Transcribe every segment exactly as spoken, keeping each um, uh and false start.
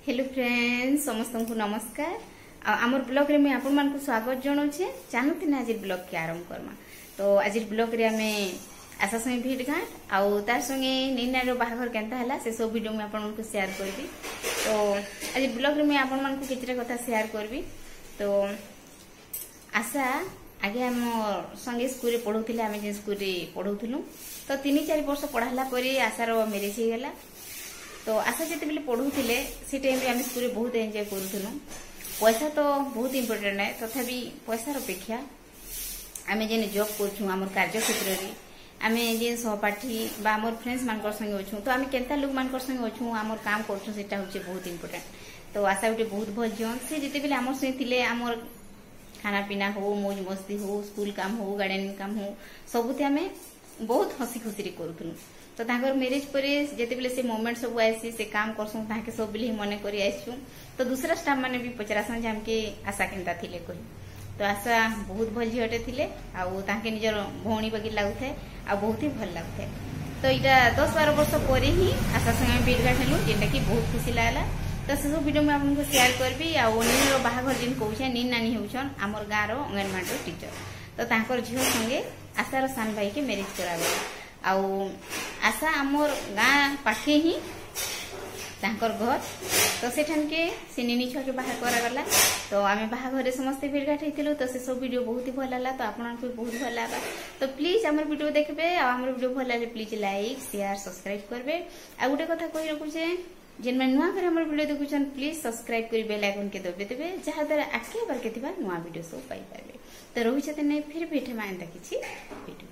Hello friends समस्त को नमस्कार। आमर ब्लॉग रे मैं आपण मान को स्वागत जनाऊे। चाहती ना आज ब्लॉग के आरंभ करमा तो आज ब्लॉग रे आमे आशा संगे भेट घाट आउ तार संगे नीनार बाहाघर केनता हला से सब वीडियो में आपण को शेयर करबी। तो आज ब्लॉग रे मैं आपण मान को किछरा कथा शेयर करबी। तो आशा आगे आम संगे स्कूल रे पढौथिले आमे जे स्कूल रे पढौथुलु तो तीन चार वर्ष पढ़ाला परे आशार मैरिज हो गला। तो आशा जिते बेले पढ़ुले से टाइम आम स्कूल बहुत एंजॉय करूँ। पैसा तो बहुत इम्पोर्टेंट है तथापि पैसार अपेक्षा आम जेन जॉब कर कार्य क्षेत्र में आम जे सहपाठी आम फ्रेंड्स मान संगे अच्छू तो आम केन्ता लोक मान संगे अच्छू आम काम करटा हूँ बहुत इम्पोर्टेंट। तो आशा गोटे बहुत भल झील सी जिते बेले आम संगे थे आम खाना पीना हो मौज मस्ती हो स्कूल काम हो गार्डनिंग काम हो सबुते आम बहुत हसी खुशी करूँ। तो तांकर मैरिज पर जिते बेले से मोमेंट सब आसी से काम करसुँ ताके सब बेले मन कर आसू। तो दूसरा स्टाफ मैंने भी पचरासन जे हमके आशा केनता थिले कही। तो आशा बहुत भल झीटे थिले आउ तांके निजर भौणी बगी लागुଥାଏ आ बहुत ही भल लागुଥାଏ। तो यहाँ दस बारह वर्ष पर ही आशा संगे भेट घाट हेलु जेनटा कि बहुत खुशी लागला। तो से सब वीडियो में आपको शेयर करबी। आ नीनार बाहाघर जिन कहूँ नीन नानी होउछन आमर गाँव रो अंगनवाड़ी टीचर। तो तांकर झील संगे आशार सान भाई के मैरिज करागला। आउ आशा आमर गाँ पाखे ही तांकर घर। तो सेठान के से निनी छुआ के बाहर करागला। तो आम बाहाघर समस्ते भेट घाट होइतिलु। तो से सब वीडियो बहुत ही भल लागला। तो आपको बहुत भल लगा तो प्लीज आम वीडियो देखबे। आम वीडियो भल लगे प्लीज लाइक शेयर सब्सक्राइब करबे। आ गोटे कथा कहि रखुछे जेन मैं नुआ कर हमर वीडियो देखुछन प्लीज सब्सक्राइब करी बेल आइकन के दबे देबे जहा द्वारा आके बार के थिबा नुआ वीडियो सब पाई पाबे। तो रही छते नै फिर भेटे मानता किछि वीडियो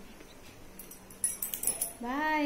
बाय।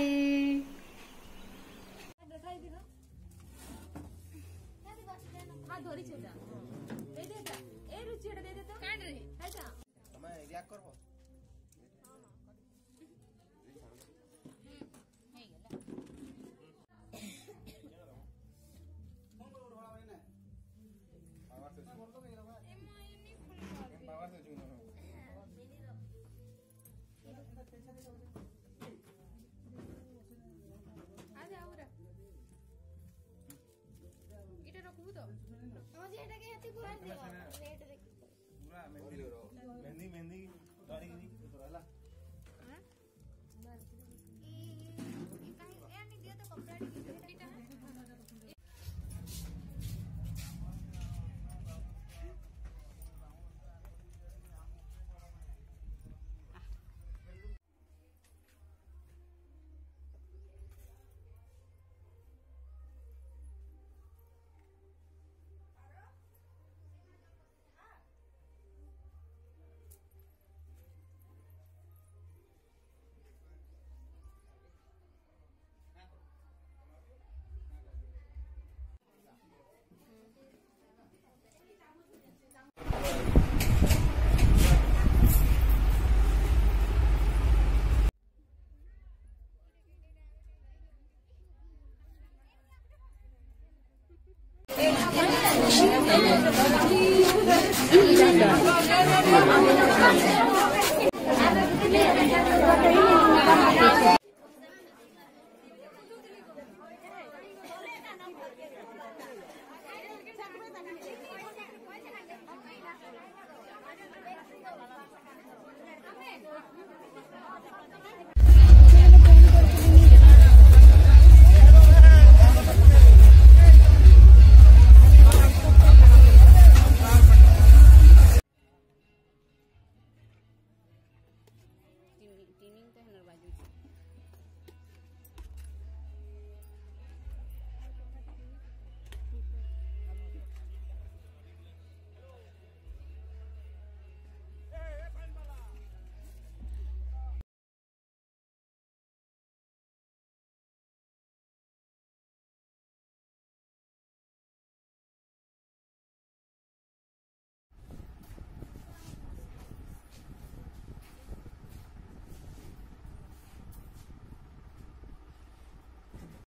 मेहंदी मेहंदी गाड़ी की तो रहला हां ई कहीं ए नहीं दिया तो कपड़ा की बेटा है।